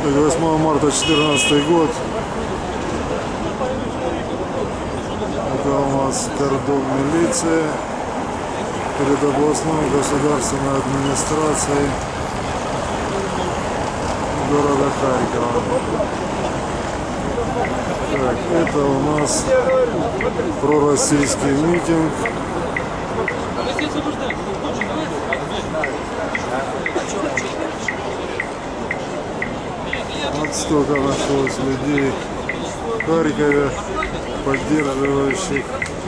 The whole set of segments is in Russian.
8 марта 2014 год. Это у нас кордон милиции перед областной государственной администрацией города Харькова. Так, это у нас пророссийский митинг. Вот столько нашлось людей в Харькове, поддерживающих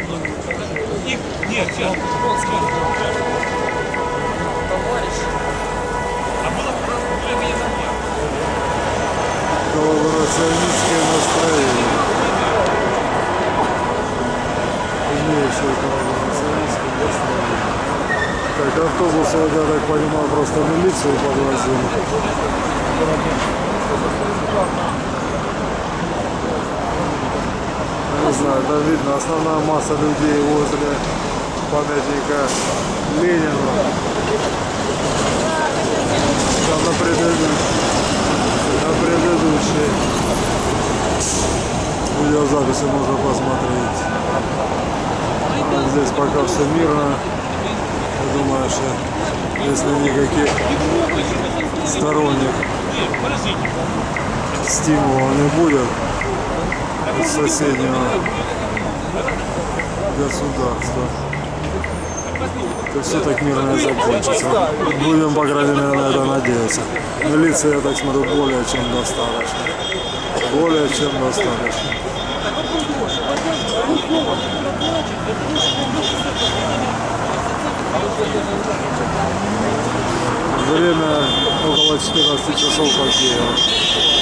коллаборационистское настроение. Имеющее коллаборационистское настроение. Так, автобус, я так понимаю, просто милицию подвозил. Не знаю, там видно основная масса людей возле памятника Ленину. Там на предыдущей видеозаписи можно посмотреть. А здесь пока все мирно. Я думаю, что если никаких сторонних стимулов не будет из соседнего государства, то все так мирно и закончится. Будем, по крайней мере, на это надеяться. Милиция, я так смотрю, более чем достаточно. Более чем достаточно. Время около 14 часов по Киеву.